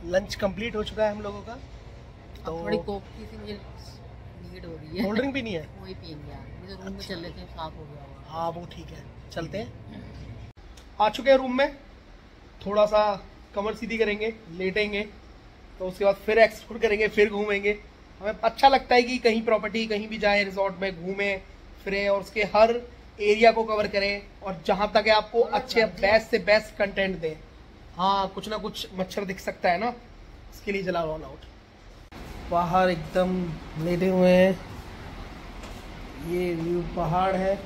Lunch complete हो चुका है हम लोगों का। तो थोड़ी कोक की सी मुझे नीड हो रही है। कोल्ड ड्रिंक भी नहीं है? वही पियेंगे यार, मुझे रूम में चल लेते हैं, साफ हो गया होगा। हाँ वो ठीक है, चलते हैं। आ चुके हैं रूम में, थोड़ा सा कमर सीधी करेंगे, लेटेंगे, तो उसके बाद फिर एक्सप्लोर करेंगे, फिर घूमेंगे। हमें अच्छा लगता है कि कहीं प्रॉपर्टी कहीं भी जाए, रिजॉर्ट में घूमें फिरें और उसके हर एरिया को कवर करें, और जहाँ तक है आपको अच्छे बेस्ट से बेस्ट कंटेंट दें। हाँ कुछ ना कुछ मच्छर दिख सकता है ना, इसके लिए जला ऑन आउट। बाहर एकदम लेटे हुए हैं, ये व्यू पहाड़ है,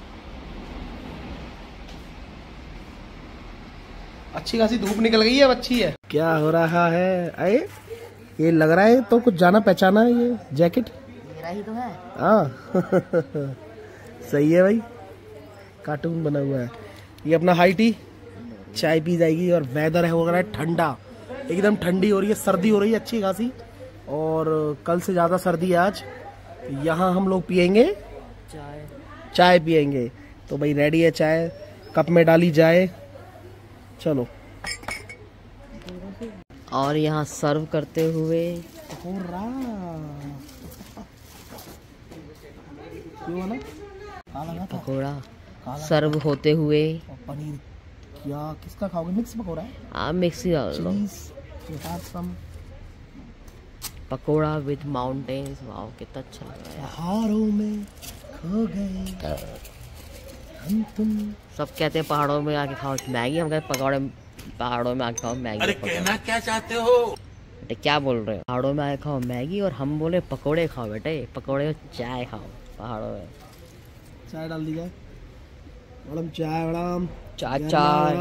अच्छी खासी धूप निकल गई है, अच्छी है। क्या हो रहा है? अरे ये लग रहा है तो कुछ जाना पहचाना है, ये जैकेट मेरा ही तो है। हाँ सही है भाई, कार्टून बना हुआ है। ये अपना हाई टी, चाय पी जाएगी, और वेदर है हो रहा है ठंडा, एकदम ठंडी हो रही है, सर्दी हो रही है अच्छी खासी, और कल से ज़्यादा सर्दी है आज। यहाँ हम लोग पियेंगे चाय पियेंगे, तो भाई रेडी है चाय, कप में डाली जाए, चलो। और यहाँ सर्व करते हुए हो रहा पकौड़ा सर्व होते हुए, और पनीर क्या किसका खाओगे? मिक्स पकौड़ा है। आप मिक्स ही डाल लो। पकौड़ा विद माउंटेन्स, वाओ कितना अच्छा लग रहा है। पहाड़ों में खो गए हम तुम। सब कहते हैं पहाड़ों में आके खाओ मैगी, हम कहते पकौड़े पहाड़ों में आके खाओ मैगी। अरे कहना क्या चाहते हो बेटे? क्या बोल रहे हो? पहाड़ों में आके खाओ मैगी और हम बोले पकौड़े खाओ बेटे, पकौड़े और चाय खाओ पहाड़ों में। चाय डाल दी जाए मैडम, चाय मैडम, चाय।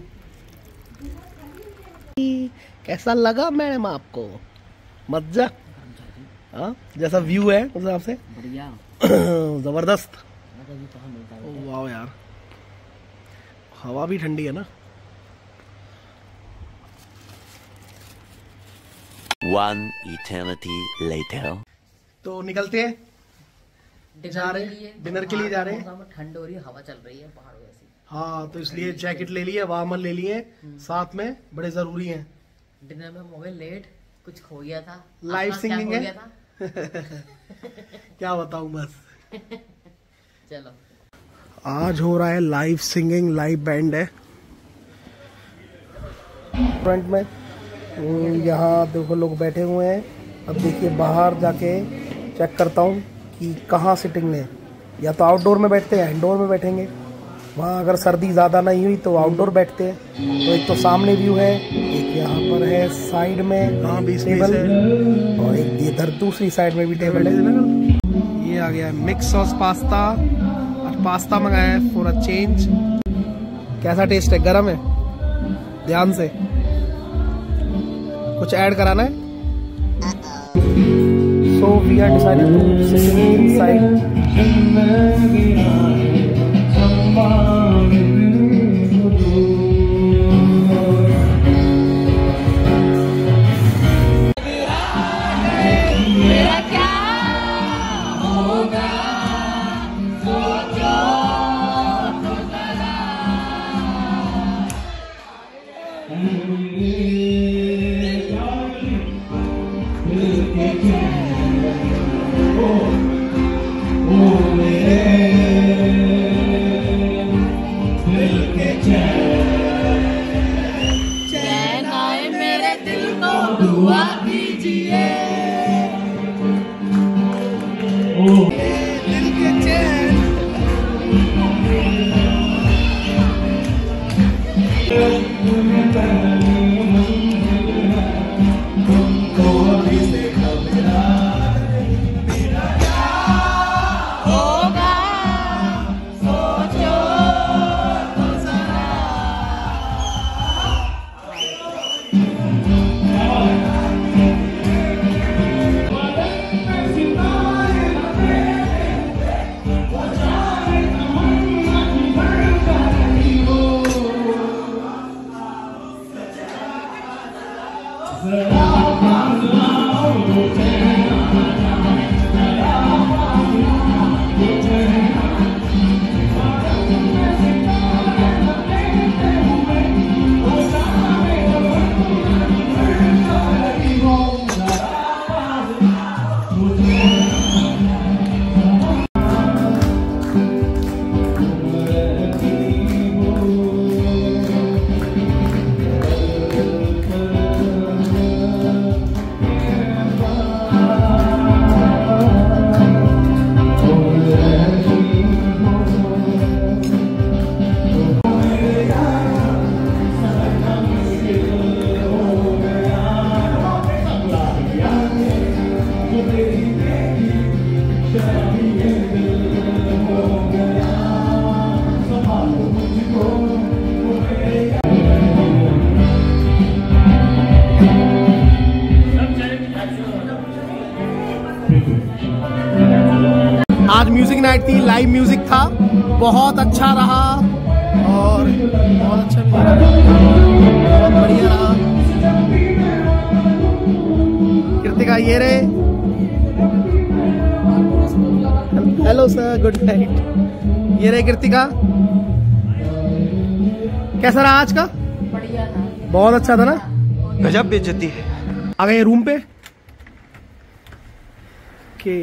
कैसा लगा मैडम आपको? मजा? हाँ जैसा व्यू है उस हिसाब से बढ़िया जबरदस्त। वाह यार, हवा भी ठंडी है ना। One eternity later. तो निकलते हैं, जा रहे हैं डिनर के लिए, जा रहे हैं। ठंड हो रही है, हवा चल रही है पहाड़ वैसी। हाँ तो इसलिए जैकेट ले लिए, वार्मर ले लिए, साथ में बड़े जरूरी हैं। डिनर में हम हो गए लेट, कुछ खो गया था। लाइव सिंगिंग है। क्या क्या बताऊं बस। चलो आज हो रहा है लाइव सिंगिंग, लाइव बैंड है फ्रंट में। यहाँ देखो लोग बैठे हुए हैं। अब देखिए बाहर जाके चेक करता हूँ कि कहाँ सिटिंग लें, या तो आउटडोर में बैठते हैं, इंडोर में बैठेंगे। वहाँ अगर सर्दी ज़्यादा नहीं हुई तो आउटडोर बैठते हैं। तो एक तो सामने व्यू है, एक यहाँ पर है साइड में टेबल, और एक इधर दूसरी साइड में भी टेबल है। ये आ गया मिक्स सॉस पास्ता, और पास्ता मंगाया है फॉर अ चेंज। कैसा टेस्ट है? गरम है, ध्यान से, कुछ ऐड कराना है। So we are decided to sit inside. Night थी, लाइव म्यूजिक था, बहुत अच्छा रहा और बहुत अच्छा भी रहा, बहुत बढ़िया रहा। कृतिका ये रहे। Hello sir, good night. ये रहे कृतिका। कैसा रहा आज का? बढ़िया था, बहुत अच्छा था ना। गजब बेइज्जती है। आ गए रूम पे। ओके।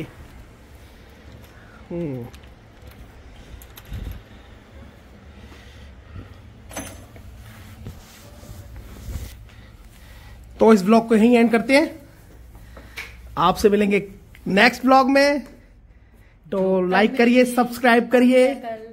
तो इस ब्लॉग को यहीं एंड करते हैं। आपसे मिलेंगे नेक्स्ट ब्लॉग में। तो लाइक करिए, सब्सक्राइब करिए।